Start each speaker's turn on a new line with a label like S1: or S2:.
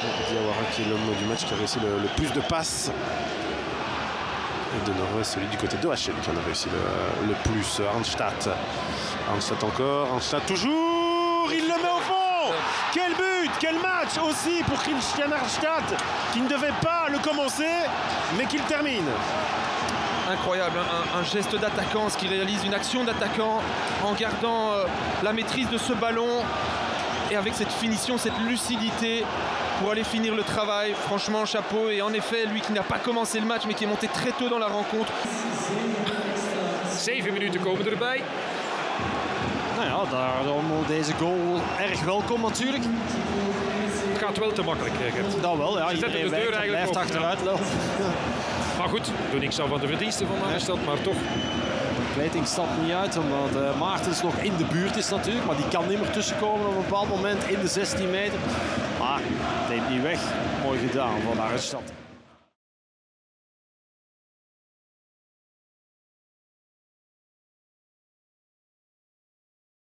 S1: Diawara qui est l'homme du match qui a réussi le plus de passes. Et de Norway, celui du côté d'OHL qui en a réussi le plus. Arnstadt. Arnstadt encore. Arnstadt toujours. Il le met au fond. Quel but, quel match aussi pour Christian Arnstadt qui ne devait pas le commencer, mais qui le termine.
S2: Incroyable, un geste d'attaquant, ce qui réalise une action d'attaquant en gardant la maîtrise de ce ballon et avec cette finition, cette lucidité pour aller finir le travail. Franchement, chapeau. Et en effet, lui qui n'a pas commencé le match, mais qui est monté très tôt dans la rencontre.
S3: 7 minuten komen erbij.
S4: Nou ja, daarom deze goal erg welkom natuurlijk.
S3: Het gaat wel te makkelijk, Gert.
S4: Dat wel, ja.
S3: Ze zetten de deur eigenlijk
S4: blijft
S3: open,
S4: achteruit lopen.
S3: Maar goed, doe niks aan van de verdiensten van Arnstadt, maar toch.
S4: Kleiting stapt niet uit, omdat Maartens nog in de buurt is natuurlijk. Maar die kan niet meer tussenkomen op een bepaald moment in de 16 meter. Maar het neemt niet weg. Mooi gedaan van Arnstadt.